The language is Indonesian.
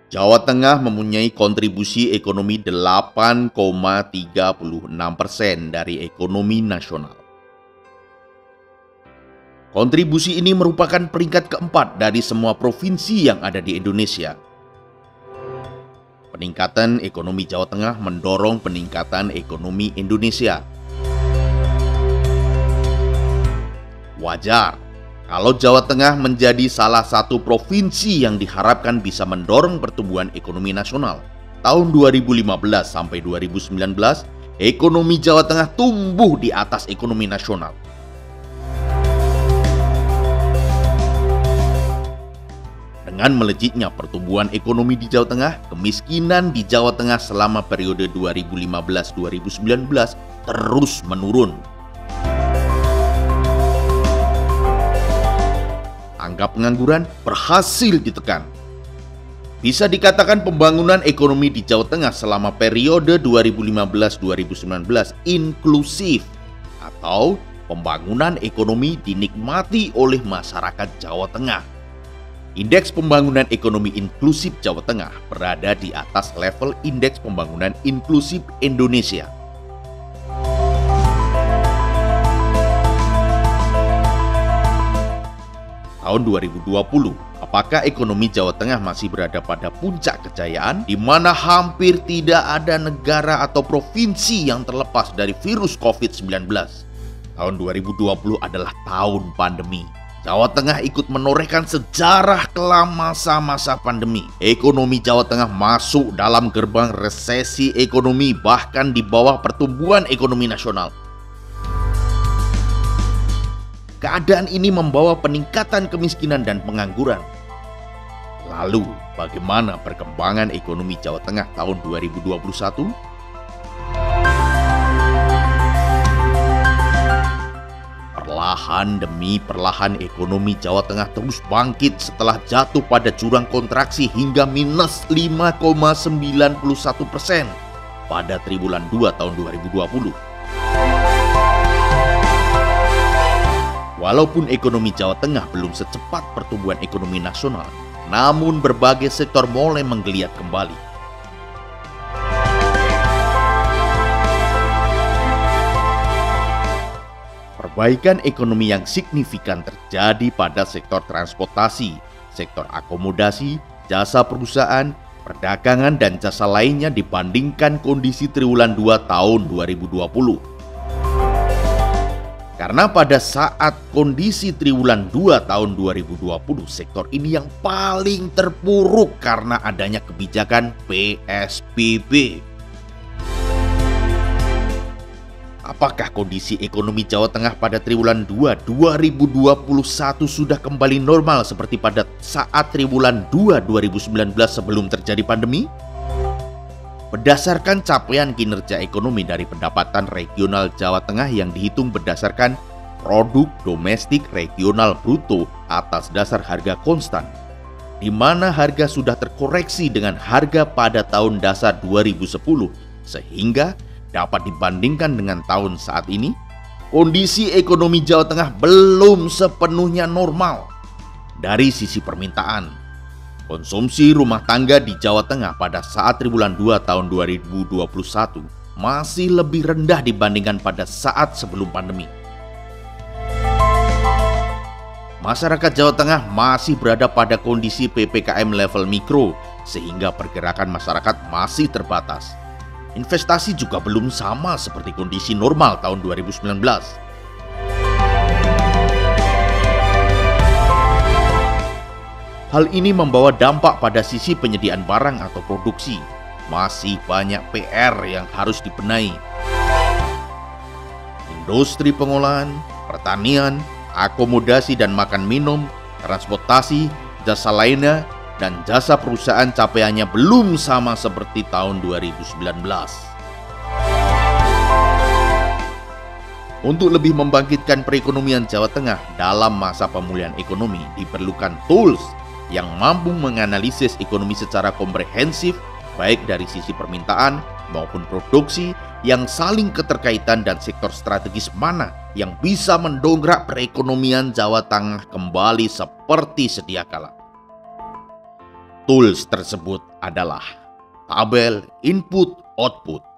Jawa Tengah mempunyai kontribusi ekonomi 8,36% dari ekonomi nasional. Kontribusi ini merupakan peringkat keempat dari semua provinsi yang ada di Indonesia. Peningkatan ekonomi Jawa Tengah mendorong peningkatan ekonomi Indonesia. Wajar kalau Jawa Tengah menjadi salah satu provinsi yang diharapkan bisa mendorong pertumbuhan ekonomi nasional. Tahun 2015 sampai 2019, ekonomi Jawa Tengah tumbuh di atas ekonomi nasional. Dengan melejitnya pertumbuhan ekonomi di Jawa Tengah, kemiskinan di Jawa Tengah selama periode 2015-2019 terus menurun. Angka pengangguran berhasil ditekan. Bisa dikatakan pembangunan ekonomi di Jawa Tengah selama periode 2015-2019 inklusif atau pembangunan ekonomi dinikmati oleh masyarakat Jawa Tengah. Indeks pembangunan ekonomi inklusif Jawa Tengah berada di atas level indeks pembangunan inklusif Indonesia. Tahun 2020, apakah ekonomi Jawa Tengah masih berada pada puncak kejayaan di mana hampir tidak ada negara atau provinsi yang terlepas dari virus COVID-19? Tahun 2020 adalah tahun pandemi. Jawa Tengah ikut menorehkan sejarah kelam masa-masa pandemi. Ekonomi Jawa Tengah masuk dalam gerbang resesi ekonomi, bahkan di bawah pertumbuhan ekonomi nasional. Keadaan ini membawa peningkatan kemiskinan dan pengangguran. Lalu, bagaimana perkembangan ekonomi Jawa Tengah tahun 2021? Perlahan demi perlahan ekonomi Jawa Tengah terus bangkit setelah jatuh pada jurang kontraksi hingga minus 5,91% pada triwulan 2 tahun 2020. Walaupun ekonomi Jawa Tengah belum secepat pertumbuhan ekonomi nasional, namun berbagai sektor mulai menggeliat kembali. Perbaikan ekonomi yang signifikan terjadi pada sektor transportasi, sektor akomodasi, jasa perusahaan, perdagangan, dan jasa lainnya dibandingkan kondisi triwulan 2 tahun 2020. Karena pada saat kondisi triwulan 2 tahun 2020, sektor ini yang paling terpuruk karena adanya kebijakan PSBB. Apakah kondisi ekonomi Jawa Tengah pada triwulan 2 2021 sudah kembali normal seperti pada saat triwulan 2 2019 sebelum terjadi pandemi? Berdasarkan capaian kinerja ekonomi dari pendapatan regional Jawa Tengah yang dihitung berdasarkan produk domestik regional bruto atas dasar harga konstan, di mana harga sudah terkoreksi dengan harga pada tahun dasar 2010, sehingga dapat dibandingkan dengan tahun saat ini, kondisi ekonomi Jawa Tengah belum sepenuhnya normal. Dari sisi permintaan, konsumsi rumah tangga di Jawa Tengah pada saat triwulan 2 tahun 2021 masih lebih rendah dibandingkan pada saat sebelum pandemi. Masyarakat Jawa Tengah masih berada pada kondisi PPKM level mikro, sehingga pergerakan masyarakat masih terbatas. Investasi juga belum sama seperti kondisi normal tahun 2019. Hal ini membawa dampak pada sisi penyediaan barang atau produksi. Masih banyak PR yang harus dibenahi. Industri pengolahan, pertanian, akomodasi dan makan minum, transportasi, jasa lainnya, dan jasa perusahaan capaiannya belum sama seperti tahun 2019. Untuk lebih membangkitkan perekonomian Jawa Tengah dalam masa pemulihan ekonomi, diperlukan tools yang mampu menganalisis ekonomi secara komprehensif, baik dari sisi permintaan maupun produksi, yang saling keterkaitan, dan sektor strategis mana yang bisa mendongkrak perekonomian Jawa Tengah kembali seperti sedia kala. Tools tersebut adalah tabel input-output.